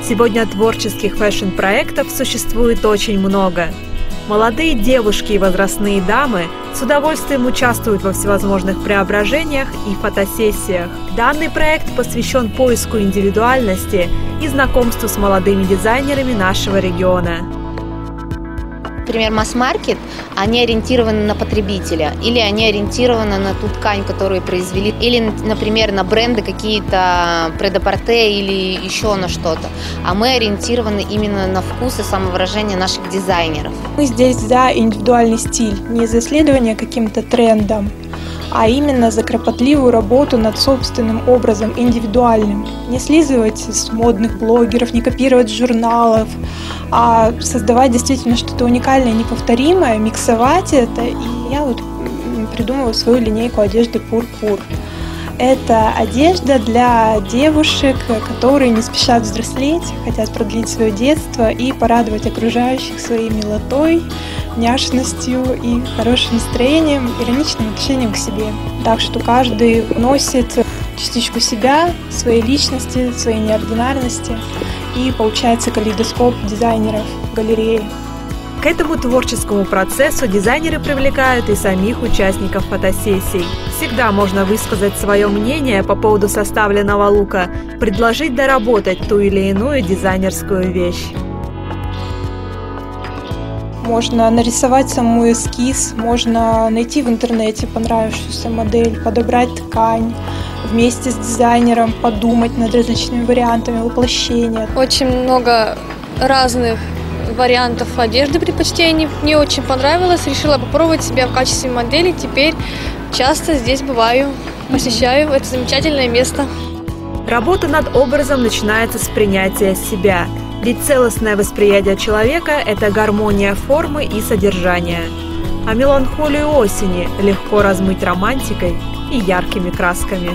Сегодня творческих фэшн-проектов существует очень много. Молодые девушки и возрастные дамы с удовольствием участвуют во всевозможных преображениях и фотосессиях. Данный проект посвящен поиску индивидуальности и знакомству с молодыми дизайнерами нашего региона. Например, масс-маркет, они ориентированы на потребителя, или они ориентированы на ту ткань, которую произвели, или, например, на бренды какие-то прет-а-порте или еще на что-то. А мы ориентированы именно на вкус и самовыражение наших дизайнеров. Мы здесь за индивидуальный стиль, не за исследование каким-то трендам, а именно за кропотливую работу над собственным образом, индивидуальным. Не слизывать с модных блогеров, не копировать с журналов, а создавать действительно что-то уникальное, неповторимое, миксовать это. И я вот придумала свою линейку одежды Пур-Пур. Это одежда для девушек, которые не спешат взрослеть, хотят продлить свое детство и порадовать окружающих своей милотой, няшностью и хорошим настроением, ироничным отношением к себе. Так что каждый носит частичку себя, своей личности, своей неординарности, и получается калейдоскоп дизайнеров в галерее. К этому творческому процессу дизайнеры привлекают и самих участников фотосессий. Всегда можно высказать свое мнение по поводу составленного лука, предложить доработать ту или иную дизайнерскую вещь. Можно нарисовать саму эскиз, можно найти в интернете понравившуюся модель, подобрать ткань, вместе с дизайнером подумать над различными вариантами воплощения. Очень много разных вариантов одежды предпочтений. Мне очень понравилось, решила попробовать себя в качестве модели. Теперь часто здесь бываю, посещаю это замечательное место. Работа над образом начинается с принятия себя. Ведь целостное восприятие человека – это гармония формы и содержания. А меланхолию осени легко размыть романтикой и яркими красками.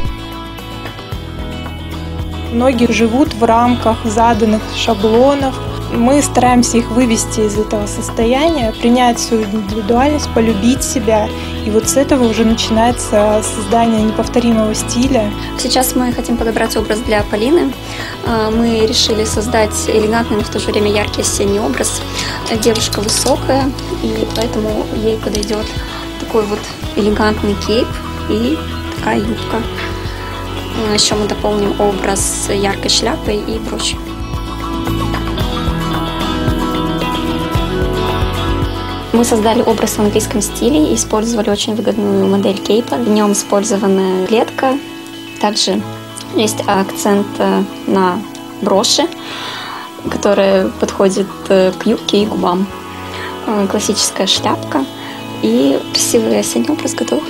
Многие живут в рамках заданных шаблонов. Мы стараемся их вывести из этого состояния, принять свою индивидуальность, полюбить себя. И вот с этого уже начинается создание неповторимого стиля. Сейчас мы хотим подобрать образ для Полины. Мы решили создать элегантный, но в то же время яркий осенний образ. Девушка высокая, и поэтому ей подойдет такой вот элегантный кейп и такая юбка. Еще мы дополним образ яркой шляпой и прочее. Мы создали образ в английском стиле и использовали очень выгодную модель кейпа. В нем использована клетка. Также есть акцент на броши, которые подходят к юбке и губам. Классическая шляпка и красивый осенний образ готов.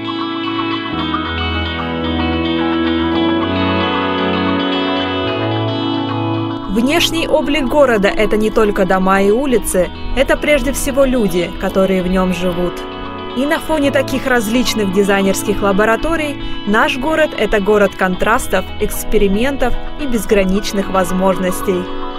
Внешний облик города – это не только дома и улицы, это прежде всего люди, которые в нем живут. И на фоне таких различных дизайнерских лабораторий наш город – это город контрастов, экспериментов и безграничных возможностей.